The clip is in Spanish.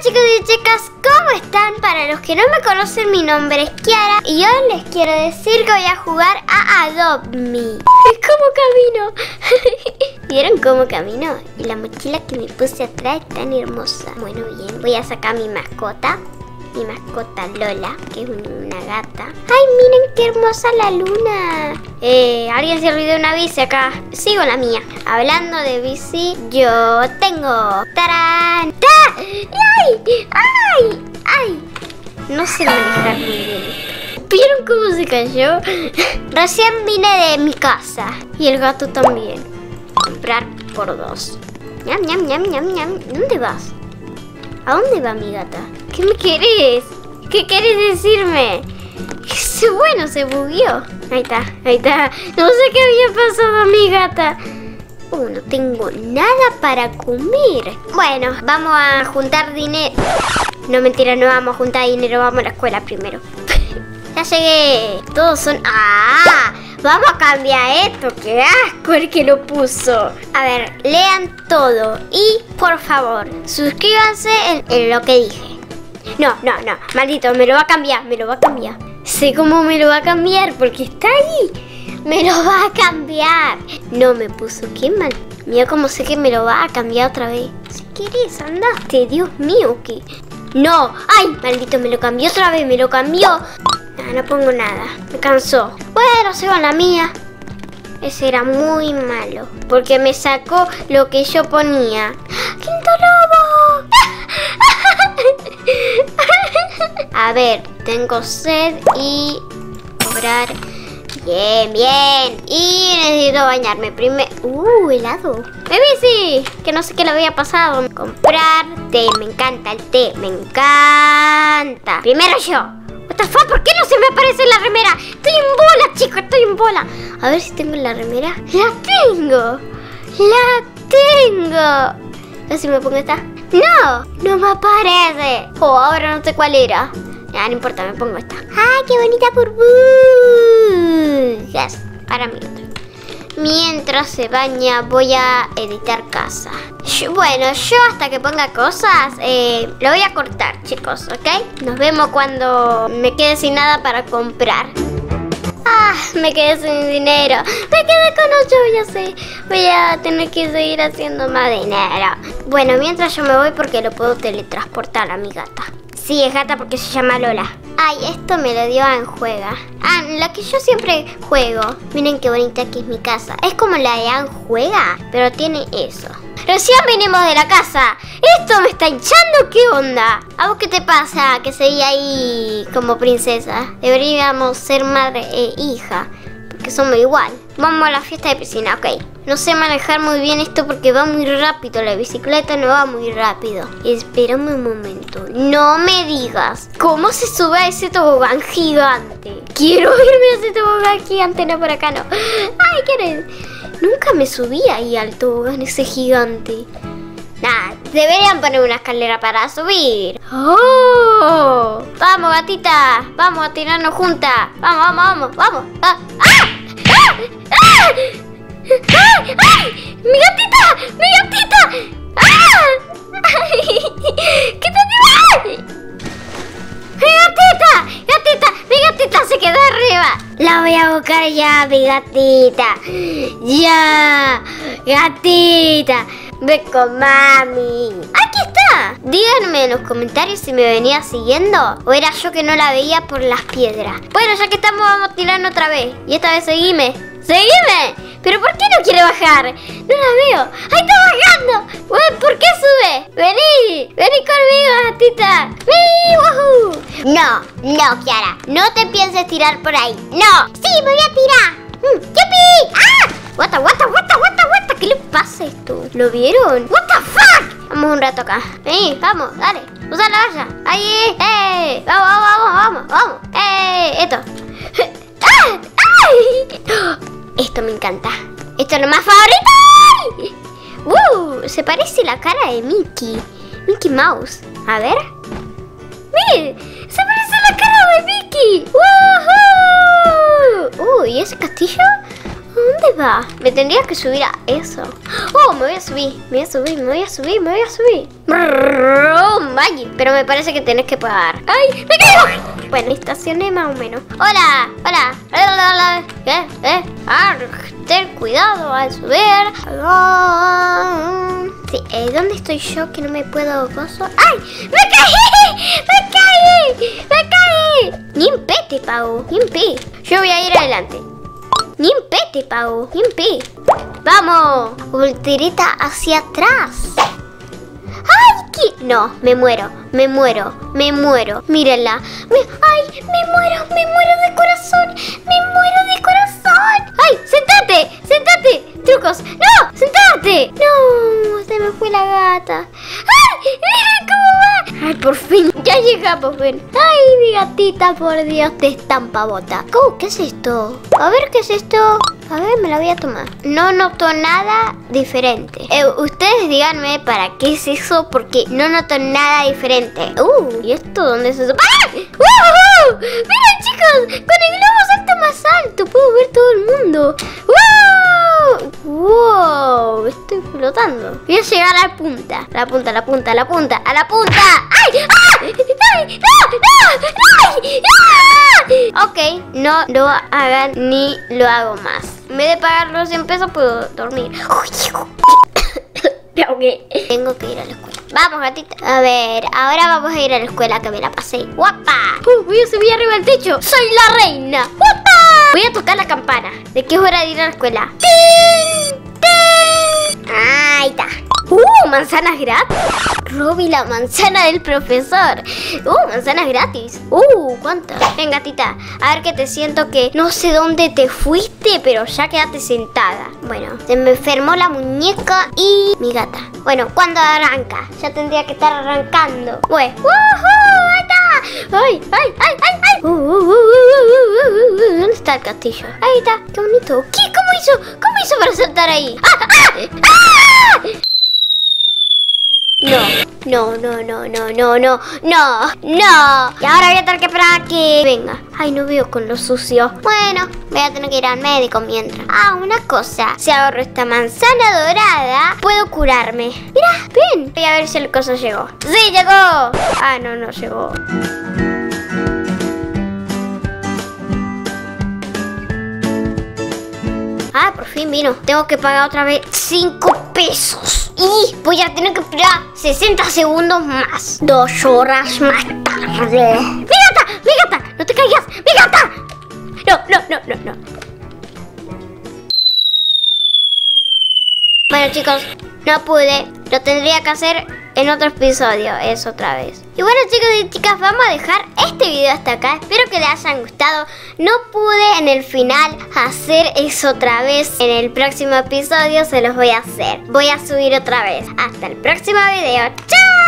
chicos y chicas, ¿cómo están? Para los que no me conocen, mi nombre es Kiara y hoy les quiero decir que voy a jugar a Adopt Me. ¿Cómo camino? ¿Vieron cómo camino? Y la mochila que me puse atrás es tan hermosa. Bueno, bien, voy a sacar mi mascota Lola, que es una gata. ¡Ay, miren qué hermosa la luna! Alguien se olvidó una bici acá. Sigo la mía. Hablando de bici, yo tengo... ¡Tarán! ¡Ta! ¡Ay! ¡Ay! ¡Ay! No sé manejar muy bien. ¿Vieron cómo se cayó? Recién vine de mi casa. Y el gato también. Comprar por 2. ¡Ñam, ñam, ñam, ñam, ñam! ¿Dónde vas? ¿A dónde va mi gata? ¿Qué me querés? ¿Qué querés decirme? Bueno, se bugueó. Ahí está, ahí está. No sé qué había pasado a mi gata. No tengo nada para comer. Bueno, vamos a juntar dinero. No, mentira, no vamos a juntar dinero. Vamos a la escuela primero. Ya llegué. Todos son... ¡Ah! Vamos a cambiar esto. ¡Qué asco el que lo puso! A ver, lean todo. Y, por favor, suscríbanse en lo que dije. No, maldito, me lo va a cambiar, Sé cómo me lo va a cambiar porque está ahí. Me lo va a cambiar. No me puso, qué mal. Mira cómo sé que me lo va a cambiar otra vez. Si querés, andaste, Dios mío, ¿qué? No, ay, maldito, me lo cambió otra vez, me lo cambió. No pongo nada, me cansó. Bueno, sigo en la mía. Ese era muy malo, porque me sacó lo que yo ponía. ¡Quinto lobo! A ver, tengo sed y cobrar. Bien, bien. Y necesito bañarme primero. Helado. ¡Mi bici! Que no sé qué le había pasado. Comprar té. Me encanta el té. Me encanta. Primero yo. What the fuck, ¿por qué no se me aparece la remera? Estoy en bola, chicos, estoy en bola. A ver si tengo la remera. ¡La tengo! ¡La tengo! A ver si me pongo esta. ¡No! ¡No me aparece! Ahora no sé cuál era. Ya, no importa, me pongo esta. ¡Ay, qué bonita burbujas! Para mí. Mientras se baña, voy a editar casa. Bueno, yo hasta que ponga cosas, lo voy a cortar, chicos, ¿ok? Nos vemos cuando me quede sin nada para comprar. Me quedé sin dinero. Me quedé con 8, ya sé. Voy a tener que seguir haciendo más dinero. Bueno, mientras yo me voy porque lo puedo teletransportar a mi gata. Sí, es gata porque se llama Lola. Ay, esto me lo dio Anjuega. La que yo siempre juego. Miren qué bonita que es mi casa. Es como la de Anjuega, pero tiene eso. Recién venimos de la casa. Esto me está hinchando, ¿qué onda? ¿A vos qué te pasa? Que seguí ahí como princesa. Deberíamos ser madre e hija, porque somos igual. Vamos a la fiesta de piscina, ok. No sé manejar muy bien esto porque va muy rápido. La bicicleta no va muy rápido. Espérame un momento. No me digas cómo se sube a ese tobogán gigante. Quiero irme a ese tobogán gigante, no por acá no. Ay, ¿quieres? Nunca me subí ahí al tobogán ese gigante. Nah, deberían poner una escalera para subir. ¡Oh! Vamos, gatita. Vamos a tirarnos juntas. Vamos. ¡Ah! ¡Ay! ¡Ay! ¡Mi gatita! ¡Mi gatita! ¡Ah! ¡Ay! ¡Quítate! ¡Mi gatita se quedó arriba! La voy a buscar ya, mi gatita. ¡Ya! ¡Gatita! ¡Ve con mami! ¡Aquí está! Díganme en los comentarios si me venía siguiendo o era yo que no la veía por las piedras. Bueno, ya que estamos, vamos a tirarnos otra vez. Y esta vez seguime. ¡Seguime! ¿Pero por qué no quiere bajar? No la veo. ¡Ahí está bajando! Bueno, ¿por qué sube? ¡Vení! ¡Vení conmigo, gatita! ¡Woohoo! No, Kiara. No te pienses tirar por ahí. ¡No! ¡Sí, me voy a tirar! ¡Yupi! ¡Ah! What? ¿Qué le pasa a esto? ¿Lo vieron? What the fuck? Vamos un rato acá. Vení, vamos, dale. Usa la valla. Ahí. Vamos. Esto. ¡Ah! ¡Ay! Esto me encanta. Esto es lo más favorito. Se parece la cara de Mickey Mouse. A ver. ¡Miren! ¡Se parece la cara de Mickey! ¡Woohoo! ¿Y ese castillo? ¿Dónde va? Me tendría que subir a eso. Oh, me voy a subir. Me voy a subir, me voy a subir, me voy a subir. Magic, pero me parece que tenés que pagar. ¡Ay! ¡Me caigo! Bueno, estacioné más o menos. ¡Hola! ¡Hola! ¡Hola! ¿Qué? Ten cuidado al subir. Sí, ¿dónde estoy yo que no me puedo gozo? ¡Ay! ¡Me caí! ¡Me caí! ¡Me caí! Ni en pete, Pau. Ni en pe. Yo voy a ir adelante. Ni en pete, Pau. Ni en pe. ¡Vamos! Voltereta hacia atrás. ¡Ay! ¿Qué? No, me muero. Me muero. Me muero. Mírenla. ¡Ay! Me muero. Me muero de corazón. Me muero de corazón. ¡Ay! ¡Sentate! ¡Sentate! ¡Trucos! ¡No! ¡Sentate! ¡No! Se me fue la gata. ¡Ay! ¡Mira cómo va! ¡Ay, por fin! Ya llegamos, ven. ¡Ay, mi gatita, por Dios! De estampa bota. ¿Cómo? ¿Qué es esto? A ver, ¿qué es esto? A ver, me la voy a tomar. No noto nada diferente. Ustedes díganme para qué es eso, porque no noto nada diferente. ¿Y esto dónde se... ¡Ah! ¡Wow! ¡Miren, chicos! Con el globo salto más alto. Puedo ver todo el mundo. ¡Wow! ¡Wow! Estoy flotando. Voy a llegar a la punta. La punta, la punta, la punta. ¡A la punta! ¡Ay! ¡Ah! ¡Ay! ¡No! ¡No! ¡Ay! ¡Ah! Ok, no lo hagan ni lo hago más. En vez de pagar los 100 pesos puedo dormir. Tengo que ir a la escuela. Vamos, gatita. A ver, ahora vamos a ir a la escuela que me la pasé. ¡Guapa! Voy a subir arriba del techo. ¡Soy la reina! ¡Guapa! Voy a tocar la campana. ¿De qué es hora de ir a la escuela? ¡Tin! ¡Tin! Ahí está. Manzanas gratis. Robby, la manzana del profesor. Manzanas gratis. ¿Cuántas? Ven, gatita. A ver que te siento que no sé dónde te fuiste, pero ya quédate sentada. Bueno, se me enfermó la muñeca y mi gata. Bueno, ¿cuándo arranca? Ya tendría que estar arrancando. Bueno. ¡Ahí está! ¡Ay, ay, ay, ay, ay! ¿Dónde está el castillo? Ahí está. ¡Qué bonito! ¿Qué? ¿Cómo hizo? ¿Cómo hizo para saltar ahí? ¡Ah! ¡Ah! ¡Ah! No. Y ahora voy a tener que esperar a que venga. Ay, no veo con lo sucio. Bueno, voy a tener que ir al médico mientras. Una cosa. Si agarro esta manzana dorada, puedo curarme. Mira, ven. Voy a ver si el coso llegó. ¡Sí, llegó! No llegó. Por fin vino. Tengo que pagar otra vez 5 pesos. Y voy a tener que esperar 60 segundos más. 2 horas más tarde. ¡Mi gata! ¡Mi gata! ¡No te caigas! ¡Mi gata! No. Bueno, chicos, no pude. Lo tendría que hacer en otro episodio, eso otra vez. Y bueno, chicos y chicas, vamos a dejar este video hasta acá. Espero que les hayan gustado. No pude en el final hacer eso otra vez. En el próximo episodio se los voy a hacer. Voy a subir otra vez. Hasta el próximo video. ¡Chao!